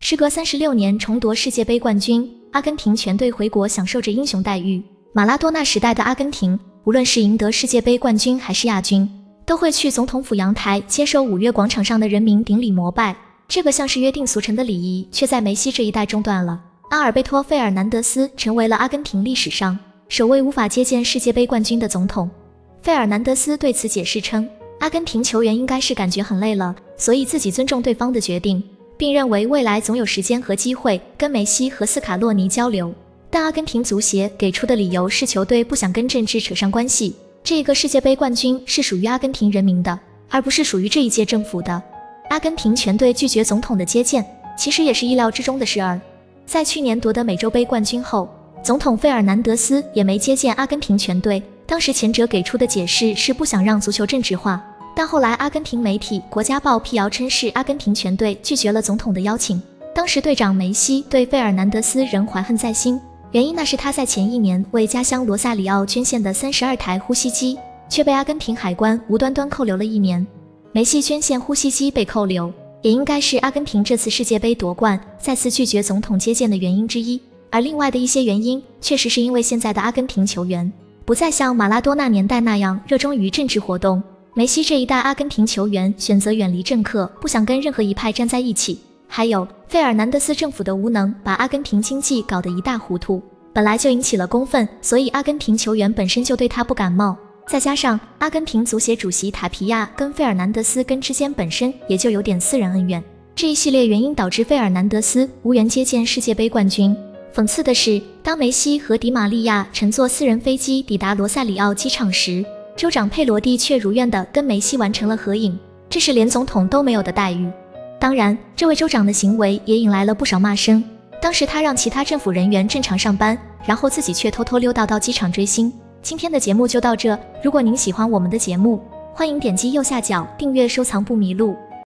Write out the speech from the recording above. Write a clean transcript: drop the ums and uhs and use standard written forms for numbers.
时隔36年重夺世界杯冠军，阿根廷全队回国享受着英雄待遇。马拉多纳时代的阿根廷，无论是赢得世界杯冠军还是亚军，都会去总统府阳台接受五月广场上的人民顶礼膜拜。这个像是约定俗成的礼仪，却在梅西这一代中断了。阿尔贝托·费尔南德斯成为了阿根廷历史上首位无法接见世界杯冠军的总统。费尔南德斯对此解释称，阿根廷球员应该是感觉很累了，所以自己尊重对方的决定，并认为未来总有时间和机会跟梅西和斯卡洛尼交流。但阿根廷足协给出的理由是球队不想跟政治扯上关系，这个世界杯冠军是属于阿根廷人民的，而不是属于这一届政府的。阿根廷全队拒绝总统的接见，其实也是意料之中的事儿。在去年夺得美洲杯冠军后，总统费尔南德斯也没接见阿根廷全队，当时前者给出的解释是不想让足球政治化，但后来阿根廷媒体《国家报》辟谣称是阿根廷全队拒绝了总统的邀请。当时队长梅西对费尔南德斯仍怀恨在心，原因那是他在前一年为家乡罗萨里奥捐献的32台呼吸机，却被阿根廷海关无端端扣留了1年。梅西捐献呼吸机被扣留，也应该是阿根廷这次世界杯夺冠再次拒绝总统接见的原因之一。而另外的一些原因，确实是因为现在的阿根廷球员不再像马拉多纳年代那样热衷于政治活动，梅西这一代阿根廷球员选择远离政客，不想跟任何一派站在一起。还有费尔南德斯政府的无能，把阿根廷经济搞得一塌糊涂，本来就引起了公愤，所以阿根廷球员本身就对他不感冒。再加上阿根廷足协主席塔皮亚跟费尔南德斯之间本身也就有点私人恩怨，这一系列原因导致费尔南德斯无缘接见世界杯冠军。讽刺的是，当梅西和迪玛利亚乘坐私人飞机抵达罗萨里奥机场时，州长佩罗蒂却如愿地跟梅西完成了合影，这是连总统都没有的待遇。当然，这位州长的行为也引来了不少骂声。当时他让其他政府人员正常上班，然后自己却偷偷溜达到机场追星。今天的节目就到这，如果您喜欢我们的节目，欢迎点击右下角订阅收藏不迷路。